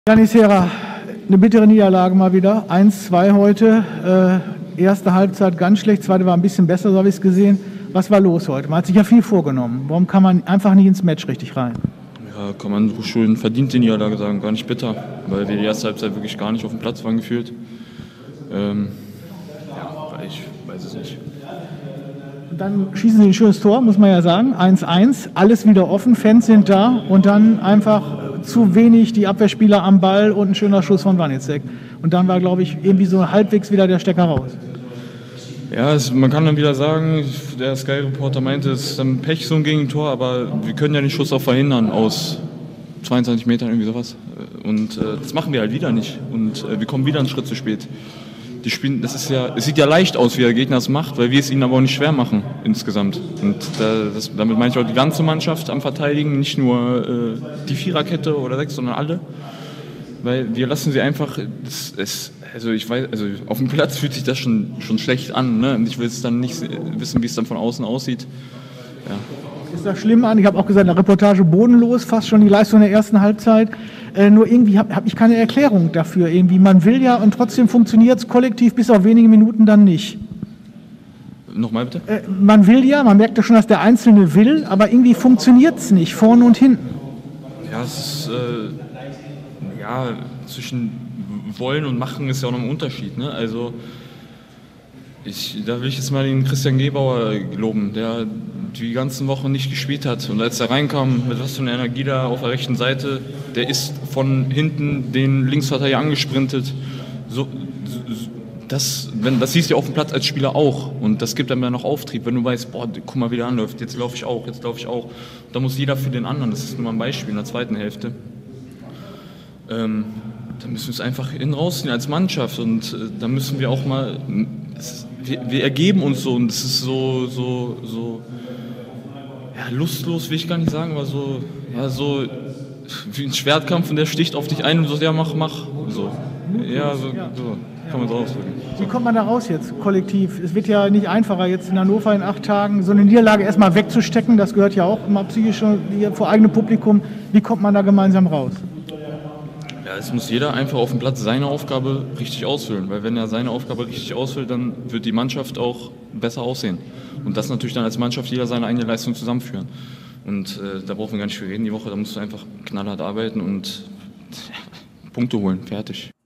Janis Hera, eine bittere Niederlage mal wieder. 1-2 heute. Erste Halbzeit ganz schlecht, zweite war ein bisschen besser, so habe ich es gesehen. Was war los heute? Man hat sich ja viel vorgenommen. Warum kann man einfach nicht ins Match richtig rein? Ja, kann man schon verdient die Niederlage sagen, gar nicht bitter. Weil wir die erste Halbzeit wirklich gar nicht auf dem Platz waren gefühlt. Ich weiß es nicht. Dann schießen sie ein schönes Tor, muss man ja sagen. 1-1, alles wieder offen, Fans sind da und dann einfach zu wenig die Abwehrspieler am Ball und ein schöner Schuss von Wanizek. Und dann war, glaube ich, irgendwie so halbwegs wieder der Stecker raus. Ja, man kann dann wieder sagen, der Sky-Reporter meinte, es ist dann Pech so ein Gegentor, aber wir können ja den Schuss auch verhindern aus 22 Metern, irgendwie sowas. Und das machen wir halt wieder nicht. Und wir kommen wieder einen Schritt zu spät. Die spielen, es sieht ja leicht aus, wie der Gegner es macht, weil wir es ihnen aber auch nicht schwer machen insgesamt. Und damit meine ich auch die ganze Mannschaft am Verteidigen, nicht nur die Viererkette oder 6, sondern alle. Weil wir lassen sie einfach, auf dem Platz fühlt sich das schon schlecht an, ne? Und ich will es dann nicht wissen, wie es dann von außen aussieht. Ja. Ist das schlimm an? Ich habe auch gesagt, in der Reportage bodenlos, fast schon die Leistung der ersten Halbzeit. Nur irgendwie hab ich keine Erklärung dafür. Irgendwie. Man will ja und trotzdem funktioniert es kollektiv bis auf wenige Minuten dann nicht. Nochmal bitte? Man will ja, man merkt ja schon, dass der Einzelne will, aber irgendwie funktioniert es nicht, vorne und hinten. Ja, es ist, zwischen wollen und machen ist ja auch noch ein Unterschied, ne? Also, da will ich jetzt mal den Christian Gebauer loben, der die ganzen Wochen nicht gespielt hat. Und als er reinkam, mit was für einer Energie da auf der rechten Seite, der ist von hinten den Linksverteidiger angesprintet. Das siehst du ja auf dem Platz als Spieler auch. Und das gibt einem dann noch Auftrieb, wenn du weißt, boah, guck mal, wie der anläuft, jetzt laufe ich auch. Da muss jeder für den anderen, das ist nur mal ein Beispiel in der zweiten Hälfte. Da müssen wir es einfach innen rausziehen als Mannschaft. Und da müssen wir auch mal, wir ergeben uns so. Und das ist so lustlos will ich gar nicht sagen, aber so wie ein Schwertkampf und der sticht auf dich ein und so, ja, mach. So. Ja, so kann man es ausdrücken. Wie kommt man da raus jetzt, kollektiv? Es wird ja nicht einfacher, jetzt in Hannover in 8 Tagen so eine Niederlage erstmal wegzustecken. Das gehört ja auch immer psychisch vor eigenem Publikum. Wie kommt man da gemeinsam raus? Ja, es muss jeder einfach auf dem Platz seine Aufgabe richtig ausfüllen, weil wenn er seine Aufgabe richtig ausfüllt, dann wird die Mannschaft auch besser aussehen. Und das natürlich dann als Mannschaft jeder seine eigene Leistung zusammenführen. Und da brauchen wir gar nicht viel reden die Woche, da musst du einfach knallhart arbeiten und Punkte holen, fertig.